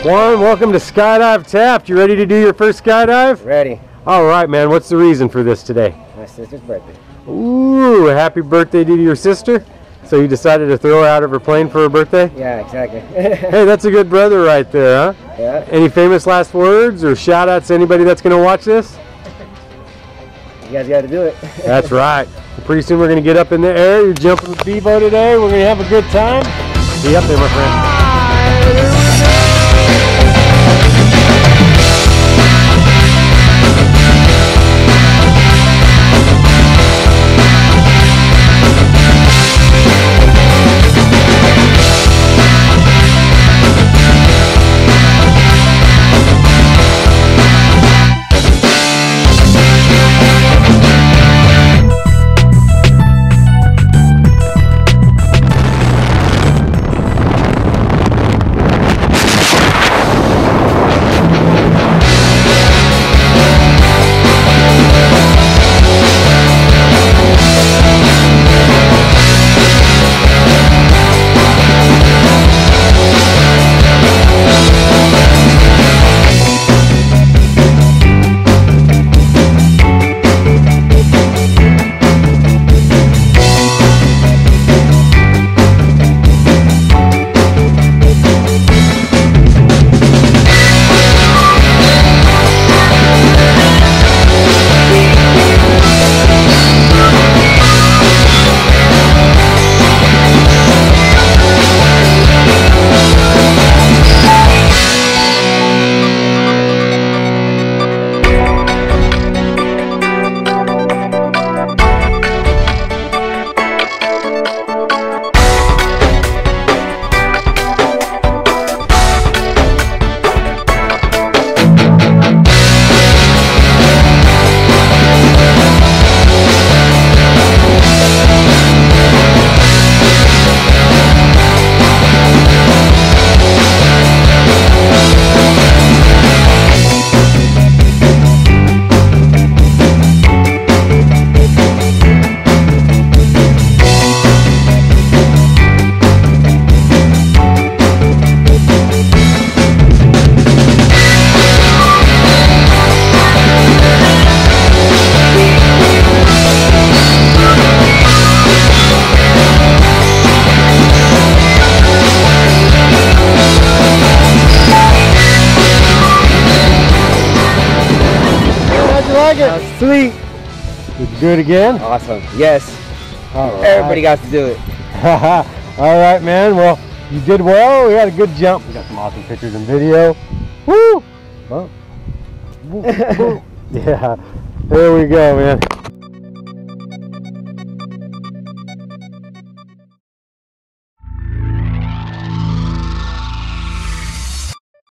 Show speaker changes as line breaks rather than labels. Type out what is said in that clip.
Juan, welcome to Skydive Tapped. You ready to do your first skydive?
Ready.
All right, man. What's the reason for this today?
My sister's birthday.
Ooh, happy birthday to your sister. So you decided to throw her out of her plane for her birthday?
Yeah, exactly.
Hey, that's a good brother right there, huh?
Yeah.
Any famous last words or shout outs to anybody that's going to watch this?
You guys got to do it.
That's right. Pretty soon we're going to get up in the air. You're jumping with Bevo today. We're going to have a good time. Be up there, my friend. Sweet. Did you do it again?
Awesome. Yes.
All right.
Everybody got to do it.
All right, man. Well, you did well. We had a good jump. We got some awesome pictures and video. Woo! Oh. Woo. Yeah. There we go, man.